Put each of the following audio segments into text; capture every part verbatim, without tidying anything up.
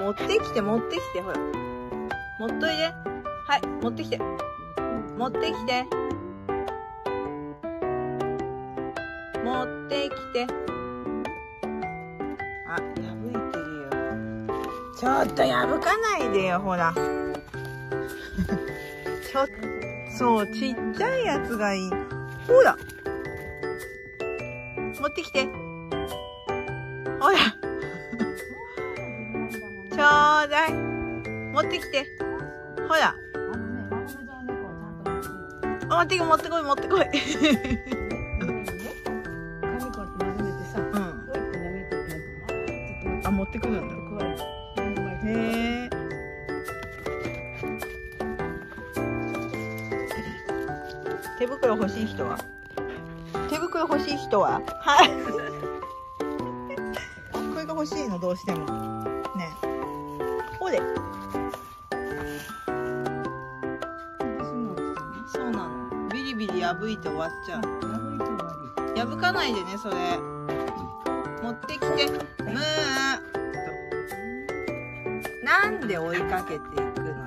持ってきて、持ってきて、ほら。持っといで。はい、持ってきて。持ってきて。持ってきて。あ、破いてるよ。ちょっと破かないでよ、ほら。ちょっと、そう、ちっちゃいやつがいい。ほら。持ってきて。ほら。ちょうだい。持ってきて。ほら。持ってこい、持ってこい、持ってこい。あ、持ってくるんだ。へえ。手袋欲しい人は？手袋欲しい人は？はい。これが欲しいの、どうしても。ね。ほれ。そうなの。ビリビリ破いて終わっちゃう。破かないでね、それ。持ってきて。むー。なんで追いかけていくのよ。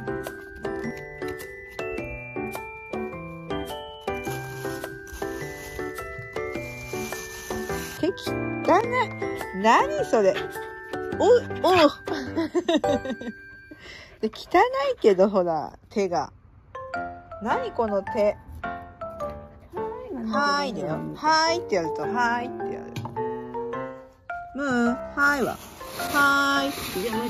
手汚い。何それ。おう、おう。で、汚いけど、ほら、手が。何この手。はーいだよ。はーいってやると、はーいってやる。むー、はーいわ。はーい。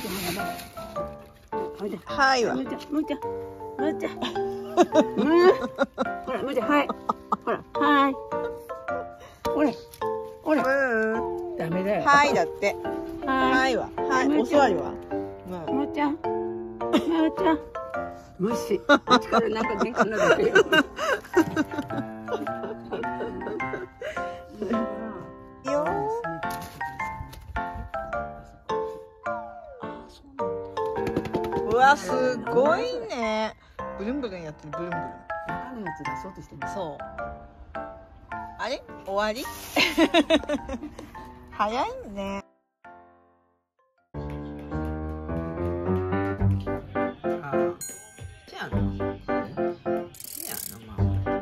はいわ。 むーちゃん、むーちゃん、むーちゃん。むー。ほら、むーちゃん、はい。ほら、はい。ほら、ほら。 むー。 ダメだよ。 はいだって。 は。 はいいわ。はい、お座りは。 むーちゃん。むーちゃん。無視。あっちからなんか電話になってるよ。 よー。うわ、すごいね。ブルンブルンやってる、ブルンブルン。 中のやつ出そうとしてる。 そう。あれ？終わり？早いね。ああ。じゃあな。じゃあな、まあ。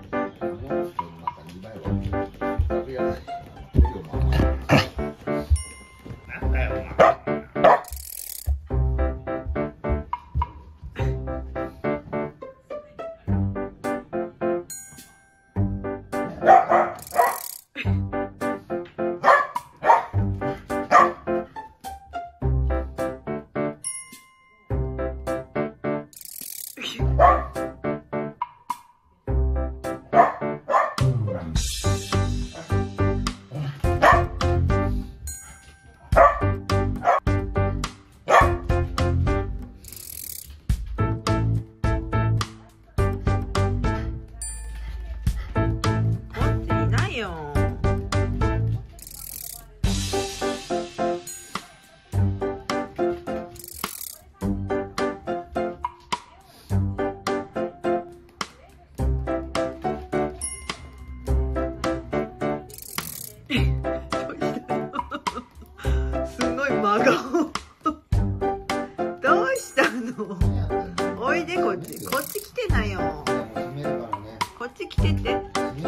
すごい真顔。どうしたの？おいでこっち。こっち来てなよ。こっち来てて。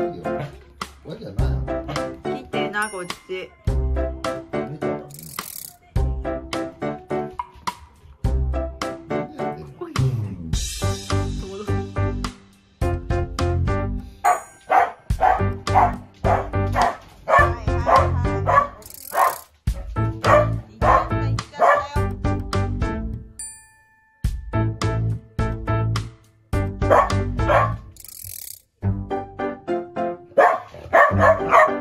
来てな、こっち。 はい。